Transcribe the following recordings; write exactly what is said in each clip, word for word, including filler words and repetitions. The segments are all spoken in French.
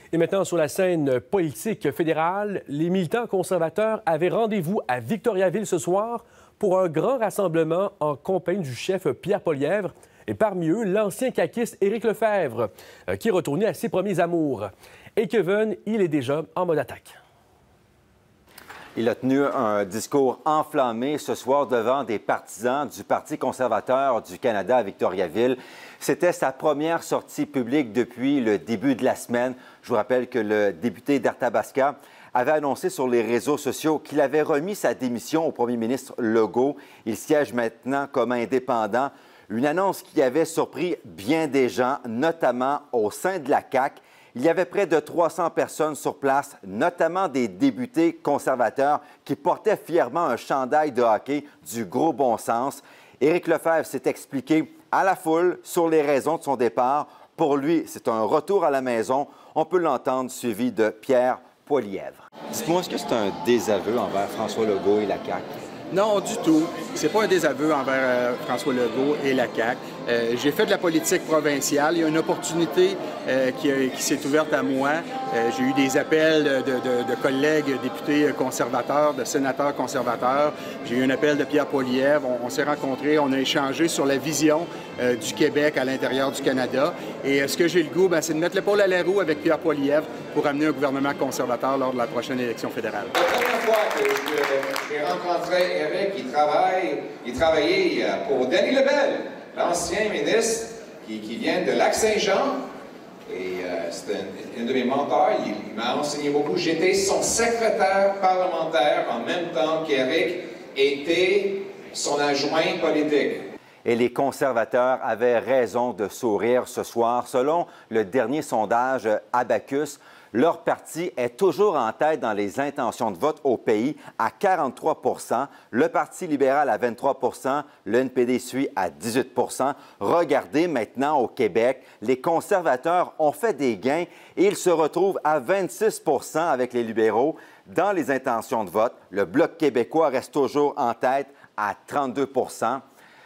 Et maintenant, sur la scène politique fédérale, les militants conservateurs avaient rendez-vous à Victoriaville ce soir pour un grand rassemblement en compagnie du chef Pierre Poilievre et parmi eux, l'ancien caquiste Éric Lefebvre, qui est retourné à ses premiers amours. Et Kevin, il est déjà en mode attaque. Il a tenu un discours enflammé ce soir devant des partisans du Parti conservateur du Canada à Victoriaville. C'était sa première sortie publique depuis le début de la semaine. Je vous rappelle que le député d'Arthabasca avait annoncé sur les réseaux sociaux qu'il avait remis sa démission au premier ministre Legault. Il siège maintenant comme indépendant. Une annonce qui avait surpris bien des gens, notamment au sein de la C A Q. Il y avait près de trois cents personnes sur place, notamment des députés conservateurs qui portaient fièrement un chandail de hockey du gros bon sens. Éric Lefebvre s'est expliqué à la foule sur les raisons de son départ. Pour lui, c'est un retour à la maison. On peut l'entendre suivi de Pierre Poilievre. Dites-moi, est-ce que c'est un désaveu envers François Legault et la C A Q? Non, du tout. C'est pas un désaveu envers euh, François Legault et la C A Q. Euh, j'ai fait de la politique provinciale. Il y a une opportunité euh, qui, qui s'est ouverte à moi. Euh, j'ai eu des appels de, de, de collègues députés conservateurs, de sénateurs conservateurs. J'ai eu un appel de Pierre Poilievre. On, on s'est rencontrés, on a échangé sur la vision euh, du Québec à l'intérieur du Canada. Et euh, ce que j'ai le goût, c'est de mettre l'épaule à la roue avec Pierre Poilievre pour amener un gouvernement conservateur lors de la prochaine élection fédérale. La première fois que j'ai rencontré Éric, il travaille, il travaillait pour Denis Lebel, l'ancien ministre qui, qui vient de Lac-Saint-Jean. Et euh, c'est un, un de mes mentors, il, il m'a enseigné beaucoup. J'étais son secrétaire parlementaire en même temps qu'Éric était son adjoint politique. Et les conservateurs avaient raison de sourire ce soir. Selon le dernier sondage Abacus, leur parti est toujours en tête dans les intentions de vote au pays à quarante-trois pour cent, le Parti libéral à vingt-trois pour cent, le N P D suit à dix-huit pour cent. Regardez maintenant au Québec, les conservateurs ont fait des gains et ils se retrouvent à vingt-six pour cent avec les libéraux. Dans les intentions de vote, le Bloc québécois reste toujours en tête à trente-deux pour cent.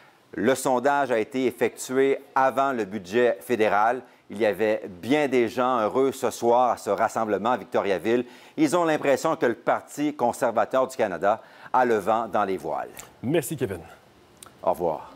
Le sondage a été effectué avant le budget fédéral. Il y avait bien des gens heureux ce soir à ce rassemblement à Victoriaville. Ils ont l'impression que le Parti conservateur du Canada a le vent dans les voiles. Merci, Kevin. Au revoir.